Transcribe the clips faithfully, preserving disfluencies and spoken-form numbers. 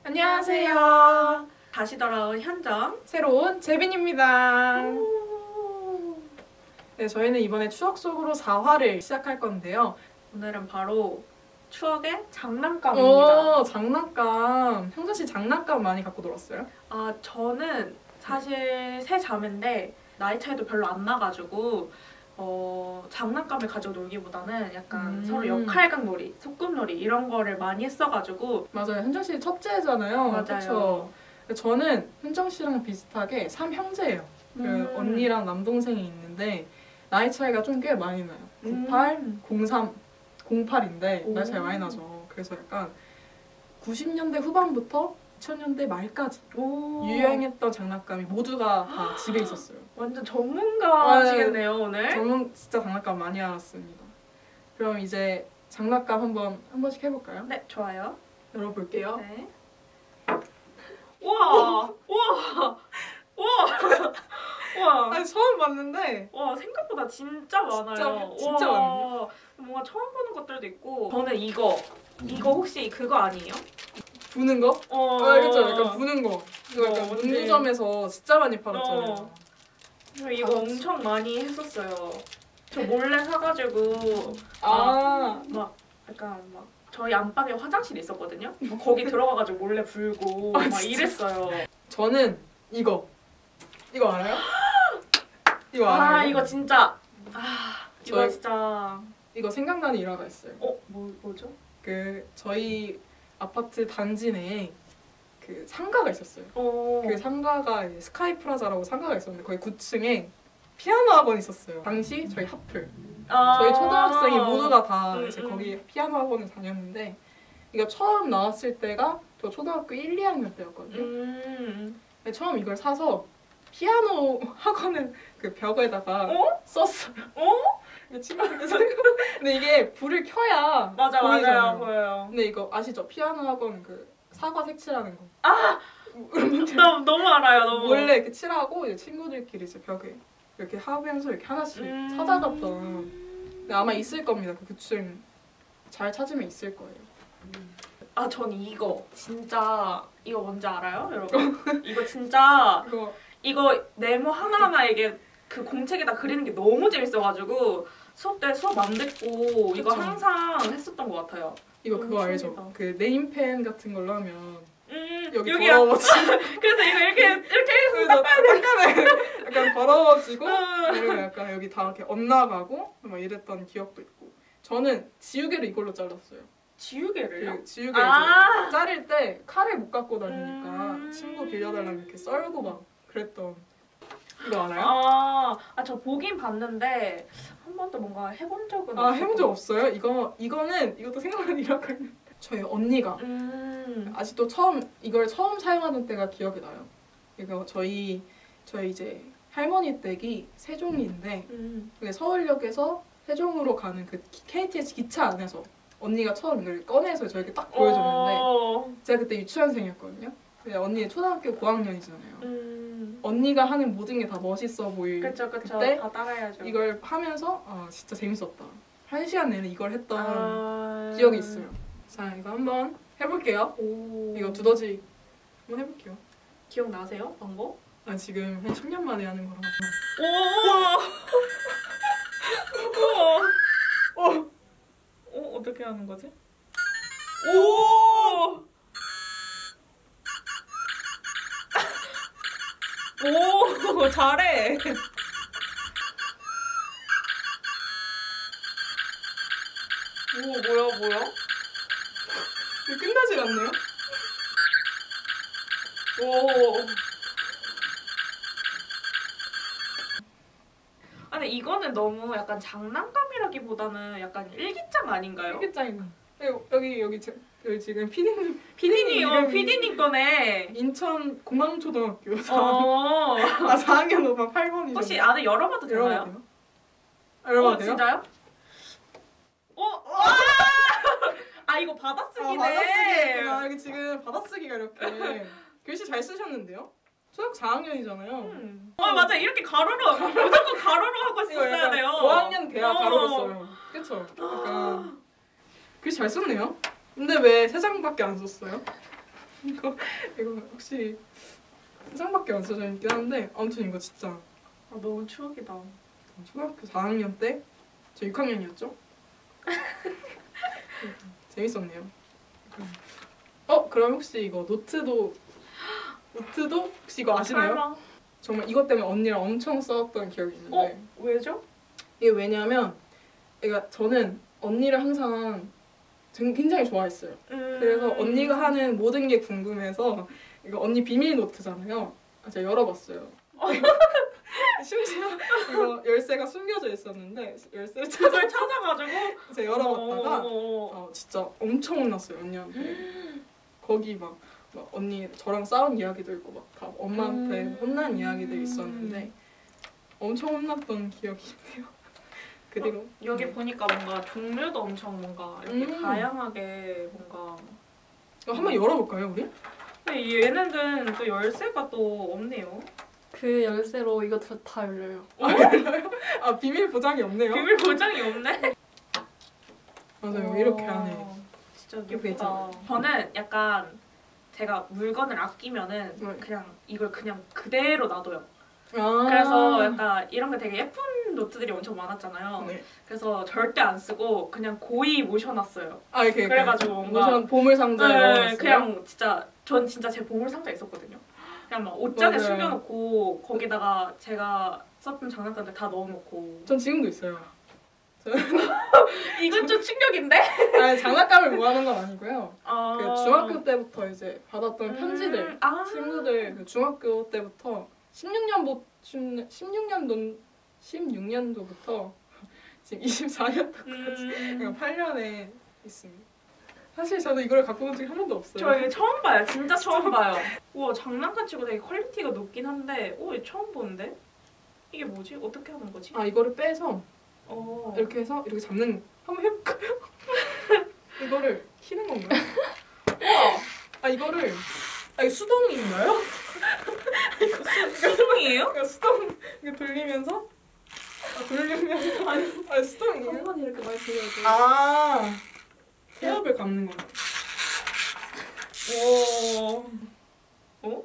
안녕하세요. 다시 돌아온 현정, 새로운 재빈입니다. 네, 저희는 이번에 추억 속으로 사 화를 시작할 건데요. 오늘은 바로 추억의 장난감입니다. 오, 장난감. 형준 씨 장난감 많이 갖고 놀았어요? 아, 저는 사실 세 자매인데 나이 차이도 별로 안 나가지고 어, 장난감을 가지고 놀기보다는 약간 음. 서로 역할극놀이, 소꿉놀이 이런 거를 많이 했어가지고. 맞아요. 현정 씨 첫째잖아요. 맞아요. 그쵸? 저는 현정 씨랑 비슷하게 삼형제예요. 그 음. 언니랑 남동생이 있는데 나이 차이가 좀 꽤 많이 나요. 구십팔, 음. 공삼, 공팔인데 오. 나이 차이 많이 나죠. 그래서 약간 구십 년대 후반부터 이천 년대 말까지 오. 유행했던 장난감이 모두가 다 집에 있었어요. 완전 전문가시겠네요, 오늘. 저는 진짜 장난감 많이 알았습니다. 그럼 이제 장난감 한번 한 번씩 해볼까요? 네, 좋아요. 열어볼게요. 네. 우와! 우와! 우와! 우와! 아니 처음 봤는데 와, 생각보다 진짜 많아요. 진짜, 진짜 우와. 많은데? 뭔가 처음 보는 것들도 있고. 저는 이거. 이거 혹시 그거 아니에요? 부는 거? 어. 아 그쵸, 약간 부는 거. 이거 약간 어, 맞지? 문구점에서 진짜 많이 팔았잖아요. 어. 저 이거 엄청 많이 했었어요. 저 몰래 사가지고 아, 막 약간 막 저희 안방에 화장실이 있었거든요. 거기 들어가가지고 몰래 불고 아, 막 진짜? 이랬어요. 저는 이거. 이거 알아요? 이거 아, 알아요? 이거 진짜 아 이거 저희- 진짜 이거 생각나는 일화가 있어요. 어? 뭐, 뭐죠? 그 저희 아파트 단지 내에 그 상가가 있었어요. 어. 그 상가가 이제 스카이프라자라고 상가가 있었는데 거기 구 층에 피아노 학원이 있었어요. 당시 저희 하플 아. 저희 초등학생이 모두가 다 음, 이제 음. 거기 피아노 학원을 다녔는데 이거 처음 나왔을 때가 저 초등학교 일, 이 학년 때였거든요. 음. 근데 처음 이걸 사서 피아노 학원을 그 벽에다가 어? 썼어요. 어? 친구들께서 근데 이게 불을 켜야 맞아, 보이잖아요. 맞아요, 보여요. 근데 이거 아시죠? 피아노 학원 그 사과 색칠하는 거. 아, 나 너무 알아요, 너무. 원래 이렇게 칠하고 이제 친구들끼리 이제 벽에 이렇게 하면서 이렇게 하나씩 음. 찾아갔던. 근데 아마 있을 겁니다. 그 구층 잘 찾으면 있을 거예요. 아, 전 이거 진짜 이거 뭔지 알아요, 여러분? 이거 진짜 이거 이거 네모 하나하나 이게 그 공책에다 그리는 게 너무 재밌어가지고 수업 때 수업 안 듣고 이거 그쵸. 항상 했었던 것 같아요. 이거 너무 그거 알죠? 신기하다. 그 네임펜 같은 걸로 하면 음, 여기 여기야. 더러워지. 그래서 이거 이렇게 이렇게 해서 그래서 약간의 약간 더러워지고 음. 그리고 약간 여기 다 이렇게 엇나가고 막 이랬던 기억도 있고. 저는 지우개를 이걸로 잘랐어요. 지우개를요? 그 지우개 아. 이제 자를 때 칼을 못 갖고 다니니까 음. 친구 빌려달라면 이렇게 썰고 막 그랬던. 이거 알아요? 아, 아, 저 보긴 봤는데 한 번도 뭔가 해본 적은 아, 없어요. 해본 적 없어요? 이거 이거는 이것도 생각나는 일화가 있는데 저희 언니가 음. 아직도 처음 이걸 처음 사용하는 때가 기억이 나요. 이거 저희 저희 이제 할머니 댁이 세종인데 음. 그게 서울역에서 세종으로 가는 그 케이티엑스 기차 안에서 언니가 처음 이걸 꺼내서 저에게 딱 보여줬는데 어. 제가 그때 유치원생이었거든요. 근데 언니 초등학교 고학년이잖아요. 음. 언니가 하는 모든 게 다 멋있어 보일 그쵸, 그쵸. 그때 다 따라야죠. 이걸 하면서 아 진짜 재밌었다. 한 시간 내내 이걸 했던 아... 기억이 있어요. 자 이거 한번 해볼게요. 오. 이거 두더지 한번 해볼게요. 기억나세요? 방법? 아 지금 한 십 년 만에 하는 거라. 오. 오. 어 어떻게 하는 거지? 오. 오 잘해. 오 뭐야 뭐야? 이거 끝나질 않네요. 오. 아 근데 이거는 너무 약간 장난감이라기보다는 약간 일기장 아닌가요? 일기장이네. 여기 여기 제, 여기 지금 피디님 피디님, 어, 이름이 피디님 거네. 인천 공항초등학교 어. 아 사 학년 오 반 팔 번이죠. 혹시 안에 열어봐도 되나요? 열어봐도 돼요? 열어봐도 어, 돼요? 진짜요? 어? 와! 아 이거 아, 받아쓰기네. 받아쓰기구나. 여기 지금 받아쓰기가 이렇게 글씨 잘 쓰셨는데요? 초등학교 사 학년이잖아요. 음. 어 맞아 이렇게 가로로 무조건 가로로 하고 있었어야 돼요. 오 학년 돼야 어. 가로로 써요. 그쵸? 약간 글씨 잘 썼네요. 근데 왜 세 장밖에 안 썼어요? 이거 이거 혹시 한 장밖에 안 써져 있긴 한데 아무튼 이거 진짜 아, 너무 추억이다. 초등학교 사 학년 때 저 육 학년이었죠? 재밌었네요. 어 그럼 혹시 이거 노트도 노트도 혹시 이거 아시나요? 설마? 정말 이것 때문에 언니랑 엄청 싸웠던 기억이 있는데 어? 왜죠? 이게 왜냐면 그러니까 저는 언니를 항상 굉장히 좋아했어요. 음... 그래서 언니가 하는 모든 게 궁금해서 이거 언니 비밀 노트잖아요. 제가 열어봤어요. 심지어 이거 열쇠가 숨겨져 있었는데 열쇠를 찾아 그걸 찾아가지고 제가 열어봤다가 어... 어, 진짜 엄청 혼났어요 언니한테. 거기 막, 막 언니 저랑 싸운 이야기도 있고 막 다 엄마한테 음... 혼난 이야기들이 있었는데 엄청 혼났던 기억이 있네요. 그리고 어, 여기 네. 보니까 뭔가 종류도 엄청 뭔가 이렇게 음. 다양하게 뭔가 이거 한번 열어볼까요 우리? 근데 얘네는 또 열쇠가 또 없네요. 그 열쇠로 이거 다, 다 열려요. 아, 열려요? 아 비밀 보장이 없네요? 비밀 보장이 없네? 맞아요. 이렇게 하네. 진짜 이렇게 예쁘다. 저는 약간 제가 물건을 아끼면은 네. 그냥 이걸 그냥 그대로 놔둬요. 아 그래서 약간 이런 게 되게 예쁜 노트들이 엄청 많았잖아요. 네. 그래서 절대 안 쓰고 그냥 고이 모셔놨어요. 아 이렇게 그래가지고 뭔가 모션 보물 상자에 네, 넣어놨어요? 그냥 진짜 전 진짜 제 보물 상자 있었거든요. 그냥 막 옷장에 맞아요. 숨겨놓고 거기다가 제가 썼던 장난감들 다 넣어놓고. 전 지금도 있어요. 이건 좀 충격인데? 아니 장난감을 모아놓은 건 아니고요. 아... 그 중학교 때부터 이제 받았던 편지들 음, 아~ 친구들 그 중학교 때부터 십육 년도 십육 년도 십육 년도부터 지금 이십사 년도까지 음... 그냥 팔 년에 있습니다. 사실 저도 이걸 갖고 본 적이 한 번도 없어요. 저 이거 처음 봐요. 진짜 처음 봐요. 우와 장난감 치고 되게 퀄리티가 높긴 한데 오 이거 처음 보는데? 이게 뭐지? 어떻게 하는 거지? 아 이거를 빼서 어. 이렇게 해서 이렇게 잡는 한번 해볼까요? 이거를 키는 건가요? 우와 아 이거를 아 이거 수동인가요? 이거 수, 수동이에요? 이거 수동 이거 돌리면서 아 돌리면서 아니 아 수동이에요? 한 번 이렇게 많이 돌려야지. 아 태엽을 감는 거야. 오. 어?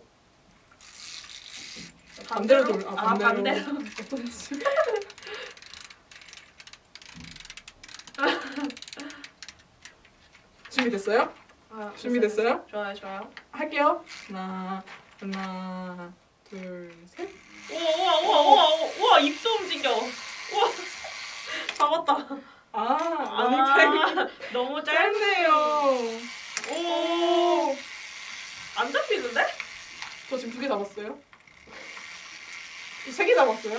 반대로 돌. 아 아, 반대로. 반대로. 준비됐어요? 아, 준비됐어요? 됐어요. 좋아요, 좋아요. 할게요. 하나, 하나, 둘, 셋. 우와, 우와, 우와, 우와, 우와, 입도 움직여. 우와, 잡았다. 아, 러닝타임이 아, 너무 짧네. 짧네요. 오, 안 잡히는데? 저 지금 두 개 잡았어요. 세 개 잡았어요.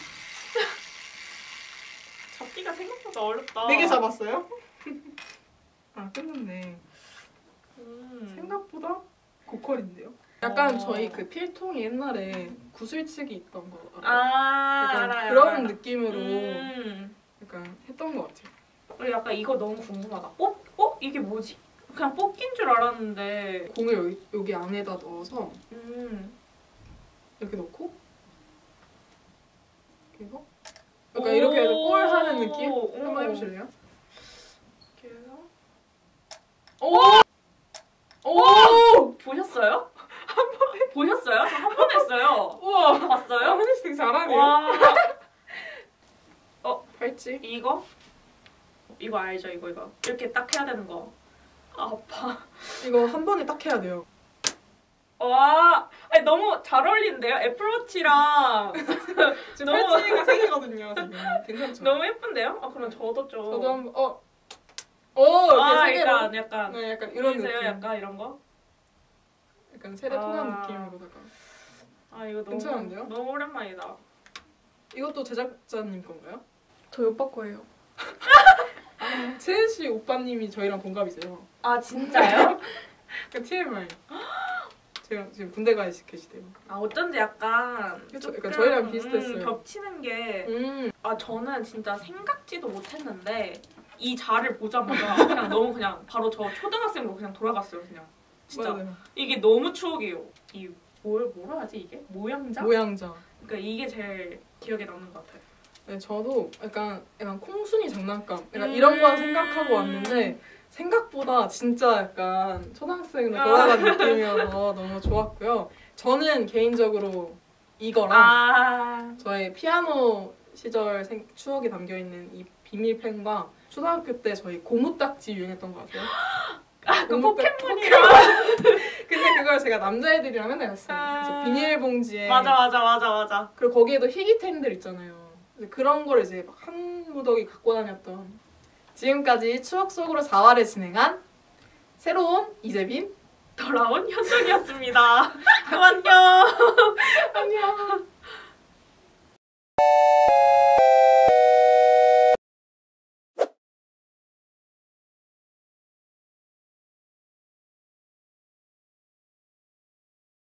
잡기가 생각보다 어렵다. 네 개 잡았어요. 아, 끝났네. 음. 생각보다 고퀄인데요. 약간 어. 저희 그 필통이 옛날에 구슬치기 있던 거 알아요? 아, 약간 알아요. 그런 알아요. 느낌으로 음. 약간 했던 것 같아요. 그리고 약간 이거 너무 궁금하다. 어? 어? 이게 뭐지? 그냥 뽑긴 줄 알았는데. 공을 여기, 여기 안에다 넣어서 음. 이렇게 넣고 그리고 약간 이렇게 해서 골 하는 느낌? 오. 한번 해보실래요? 이렇게 해서 오! 오! 보셨어요? 한 번 보셨어요? 저 한 번 했어요. 우와! 봤어요? 현희 씨 되게 잘하네요. 와. 팔찌? 이거? 이거 알죠? 이거 이거. 이렇게 딱 해야 되는 거. 아, 아파. 이거 한 번에 딱 해야 돼요. 와. 아니, 너무 잘 어울리는데요? 애플워치랑. 지금 너무- 팔찌가 세 개거든요. 지금 괜찮죠? 너무 예쁜데요? 아, 그럼 저도 좀. 저도 한번 어. 오! 이렇게 아, 세 개로. 약간 약간. 네, 약간 이런 보이세요? 느낌. 약간 이런 거? 약간 세대 통합 아. 느낌으로다가. 아, 이거 너무 괜찮은데요? 너무 오랜만이다. 이것도 제작자님 건가요? 저희 오빠 거예요. 채은 씨 오빠님이 저희랑 동갑이세요. 아, 진짜요? 그러니까 티엠아이. 제가 지금 군대 가 계시대요. 아, 어쩐지 약간 그쵸? 조금, 약간 저희랑 비슷했어요. 음, 겹치는 게 음. 아, 저는 진짜 생각지도 못했는데 이 자를 보자마자 그냥 너무 그냥 바로 저 초등학생으로 그냥 돌아갔어요. 그냥 진짜 맞아요. 이게 너무 추억이에요. 이 뭘 뭐라 하지 이게? 모양자? 모양자. 그러니까 이게 제일 기억에 남는 것 같아요. 네, 저도 약간 약간 콩순이 장난감, 약간 음. 이런 거 생각하고 왔는데 생각보다 진짜 약간 초등학생으로 돌아간 느낌이어서 너무 좋았고요. 저는 개인적으로 이거랑 아, 저의 피아노 시절 생, 추억이 담겨있는 이 비밀펜과 초등학교 때 저희 고무딱지 유행했던 거 아세요? 아, 그 고무딱- 포켓몬이랑. 근데 그걸 제가 남자애들이랑 맨날 했어요. 아. 그래서 비닐봉지에 맞아, 맞아, 맞아, 맞아. 그리고 거기에도 희귀템들 있잖아요. 그래서 그런 걸 이제 막 한 무더기 갖고 다녔던. 지금까지 추억 속으로 사 화를 진행한 새로운 이재빈 돌아온 현정이었습니다. 그럼 안녕. 안녕.